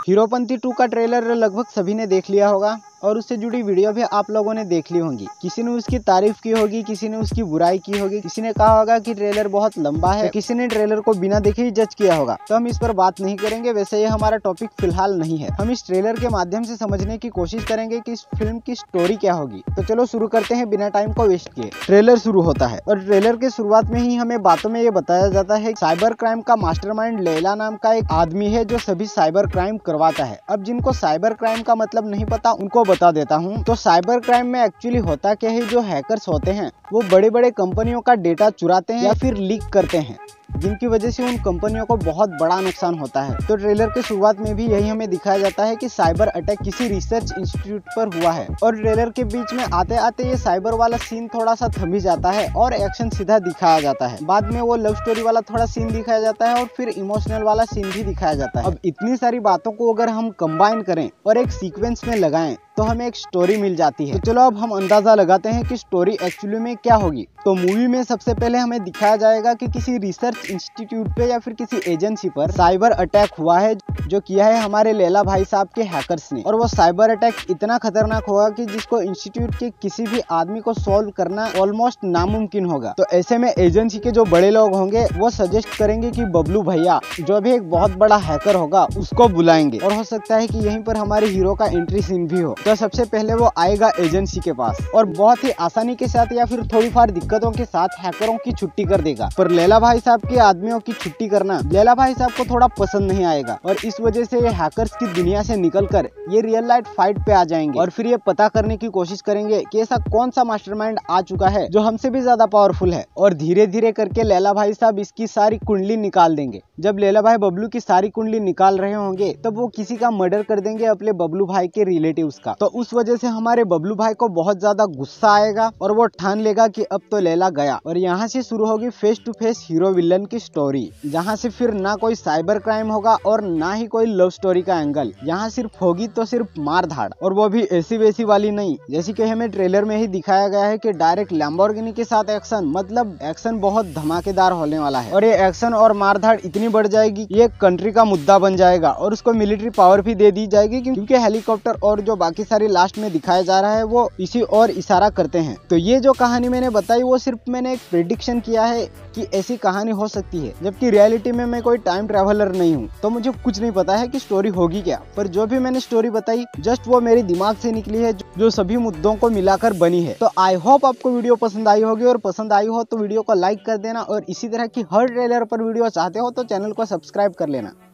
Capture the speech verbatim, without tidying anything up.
Heropanti to का trailer लगभग सभी ने देख लिया होगा और उससे जुड़ी वीडियो भी आप लोगों ने देख ली होंगी। किसी ने उसकी तारीफ की होगी, किसी ने उसकी बुराई की होगी, किसी ने कहा होगा कि ट्रेलर बहुत लंबा है, तो किसी ने ट्रेलर को बिना देखे ही जज किया होगा। तो हम इस पर बात नहीं करेंगे, वैसे ये हमारा टॉपिक फिलहाल नहीं है। हम इस ट्रेलर के माध्यम से समझने की कोशिश करेंगे कि इस फिल्म की स्टोरी क्या होगी। तो चलो शुरू करते हैं बिना टाइम को वेस्ट किए। ट्रेलर शुरू होता है और ट्रेलर के शुरुआत में ही हमें बातों में ये बताया जाता है साइबर क्राइम का मास्टरमाइंड लैला नाम का एक आदमी है जो सभी साइबर क्राइम करवाता है। अब जिनको साइबर क्राइम का मतलब नहीं पता उनको बता देता हूँ। तो साइबर क्राइम में एक्चुअली होता क्या है, जो हैकर्स होते हैं वो बड़े बड़े कंपनियों का डेटा चुराते हैं या फिर लीक करते हैं, जिनकी वजह से उन कंपनियों को बहुत बड़ा नुकसान होता है। तो ट्रेलर के शुरुआत में भी यही हमें दिखाया जाता है कि साइबर अटैक किसी रिसर्च इंस्टीट्यूट पर हुआ है और ट्रेलर के बीच में आते आते ये साइबर वाला सीन थोड़ा सा थम ही जाता है और एक्शन सीधा दिखाया जाता है। बाद में वो लव स्टोरी वाला थोड़ा सीन दिखाया जाता है और फिर इमोशनल वाला सीन भी दिखाया जाता है। अब इतनी सारी बातों को अगर हम कंबाइन करें और एक सीक्वेंस में लगाएं तो हमें एक स्टोरी मिल जाती है। तो चलो अब हम अंदाजा लगाते हैं कि स्टोरी एक्चुअली में क्या होगी। तो मूवी में सबसे पहले हमें दिखाया जाएगा कि किसी रिसर्च इंस्टीट्यूट पे या फिर किसी एजेंसी पर साइबर अटैक हुआ है जो किया है हमारे लैला भाई साहब के हैकर्स ने। और वो साइबर अटैक इतना खतरनाक होगा कि जिसको इंस्टीट्यूट के किसी भी आदमी को सॉल्व करना ऑलमोस्ट नामुमकिन होगा। तो ऐसे में एजेंसी के जो बड़े लोग होंगे वो सजेस्ट करेंगे कि बबलू भैया जो भी एक बहुत बड़ा हैकर होगा उसको बुलाएंगे और हो सकता है कि यहीं पर हमारे हीरो का एंट्री सीन भी हो। तो सबसे पहले वो आएगा एजेंसी के पास और बहुत ही आसानी के साथ या फिर थोड़ी फार दिक्कतों के साथ हैकरों की छुट्टी कर देगा। पर लैला भाई साहब के आदमियों की छुट्टी करना लैला भाई साहब को थोड़ा पसंद नहीं आएगा और इस वजह से ये हैकर्स की दुनिया से निकलकर ये रियल लाइफ फाइट पे आ जाएंगे और फिर ये पता करने की कोशिश करेंगे कि ऐसा कौन सा मास्टरमाइंड आ चुका है जो हमसे भी ज्यादा पावरफुल है। और धीरे धीरे करके लैला भाई साहब इसकी सारी कुंडली निकाल देंगे। जब लैला भाई बबलू की सारी कुंडली निकाल रहे होंगे तब वो किसी का मर्डर कर देंगे अपने बबलू भाई के रिलेटिव्स का। तो उस वजह से हमारे बबलू भाई को बहुत ज्यादा गुस्सा आएगा और वो ठान लेगा कि अब तो लैला गया। और यहाँ से शुरू होगी face to face hero villain की स्टोरी, जहाँ से फिर ना कोई साइबर क्राइम होगा और ना ही कोई लव स्टोरी का एंगल। यहाँ सिर्फ होगी तो सिर्फ मार धाड़, और वो भी ऐसी वैसी वाली नहीं जैसी कि हमें ट्रेलर में ही दिखाया गया है कि डायरेक्ट लैम्बोर्गिनी के साथ एक्शन, मतलब एक्शन बहुत धमाकेदार होने वाला है। और ये एक्शन और मार धाड़ इतनी बढ़ जाएगी ये कंट्री का मुद्दा बन जाएगा और उसको मिलिट्री पावर भी दे दी जाएगी, क्योंकि हेलीकॉप्टर और जो बाकी सारी लास्ट में दिखाया जा रहा है वो इसी और इशारा करते हैं। तो ये जो कहानी मैंने बताई वो सिर्फ मैंने एक प्रेडिक्शन किया है कि ऐसी कहानी हो सकती है, जबकि रियलिटी में मैं कोई टाइम ट्रैवलर नहीं हूँ, तो मुझे कुछ नहीं पता है कि स्टोरी होगी क्या। पर जो भी मैंने स्टोरी बताई जस्ट वो मेरे दिमाग से निकली है, जो सभी मुद्दों को मिलाकर बनी है। तो आई होप आपको वीडियो पसंद आई होगी, और पसंद आई हो तो वीडियो को लाइक कर देना और इसी तरह की हर ट्रेलर पर वीडियो चाहते हो तो चैनल को सब्सक्राइब कर लेना।